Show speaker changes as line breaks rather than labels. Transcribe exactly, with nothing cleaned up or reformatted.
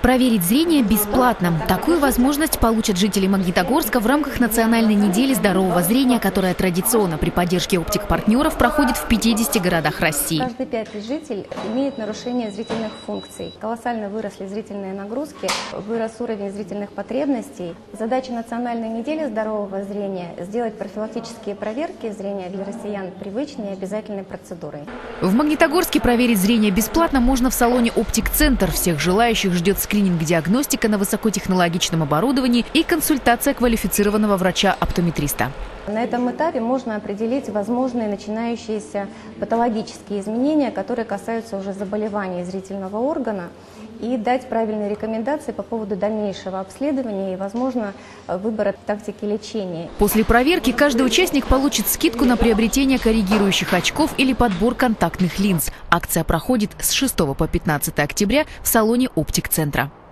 Проверить зрение бесплатно. Такую возможность получат жители Магнитогорска в рамках национальной недели здорового зрения, которая традиционно при поддержке оптик-партнеров проходит в пятидесяти городах России.
Каждый пятый житель имеет нарушение зрительных функций. Колоссально выросли зрительные нагрузки, вырос уровень зрительных потребностей. Задача национальной недели здорового зрения – сделать профилактические проверки зрения для россиян привычной и обязательной процедурой.
В Магнитогорске проверить зрение бесплатно можно в салоне «Оптик-центр». Всех желающих ждет скрининг-диагностика на высокотехнологичном оборудовании и консультация квалифицированного врача-оптометриста.
На этом этапе можно определить возможные начинающиеся патологические изменения, которые касаются уже заболеваний зрительного органа, и дать правильные рекомендации по поводу дальнейшего обследования и, возможно, выбора тактики лечения.
После проверки каждый участник получит скидку на приобретение коррегирующих очков или подбор контактных линз. Акция проходит с шестого по пятнадцатое октября в салоне «Оптик-центра».